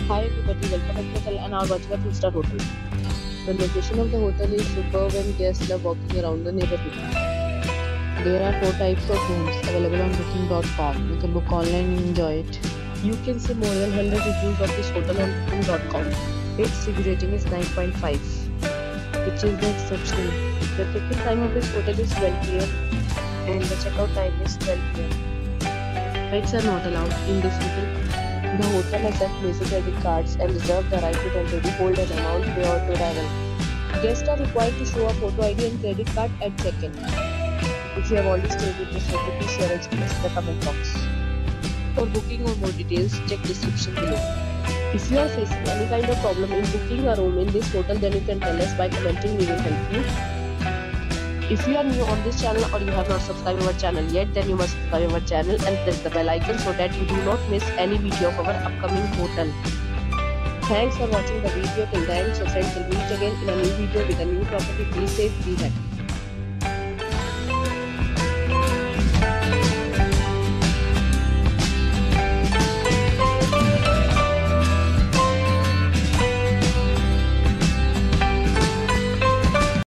Hi everybody, welcome back to hotel and are watching a 3-star hotel. The location of the hotel is superb and guests love walking around the neighborhood. There are 4 types of rooms available on booking.com. You can book online and enjoy it. You can see more than 100 reviews of this hotel on booking.com. Its review rating is 9.5, which is exceptional. The check-in time of this hotel is 12 p.m. and the checkout time is 12 p.m. Pets are not allowed in this hotel. The hotel accepts major credit cards and reserves the right to temporarily hold an amount prior to arrival. Guests are required to show a photo ID and credit card at check-in. If you have already stayed with this hotel, please share your experience in the comment box. For booking or more details, check description below. If you are facing any kind of problem in booking a room in this hotel, then you can tell us by commenting. We will help you. If you are new on this channel or you have not subscribed our channel yet, then you must subscribe our channel and press the bell icon so that you do not miss any video of our upcoming hotel. Thanks for watching the video till the end. So friends, will meet again in a new video with a new property. Be safe, be happy.